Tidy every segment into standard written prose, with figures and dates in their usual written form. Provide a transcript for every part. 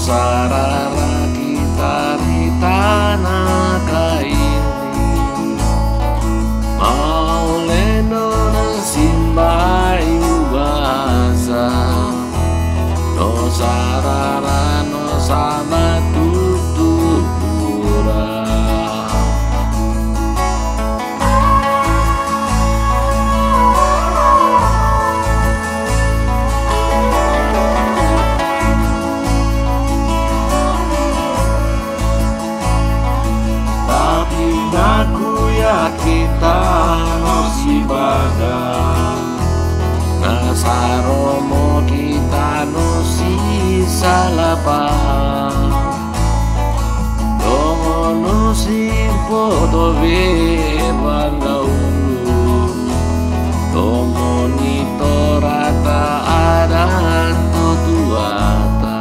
sarara kita di tanah kaini mau lendo na simbai ubasa no sarara no sama tutupura aku ya kita no sibada nasaromo kita no si salapa dongo no si poto be bandaulu dongo ni torata adan tutuata.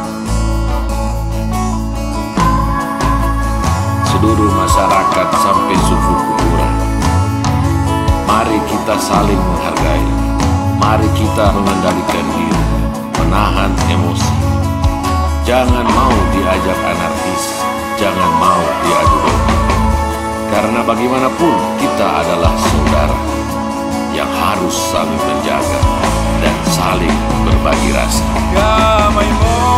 Seluruh masyarakat sampai suku Kukura, mari kita saling menghargai, mari kita mengendalikan diri, menahan emosi. Jangan mau diajak anarkis, jangan mau diadu domba. Karena bagaimanapun kita adalah saudara yang harus saling menjaga dan saling berbagi rasa. Ya, Maimo.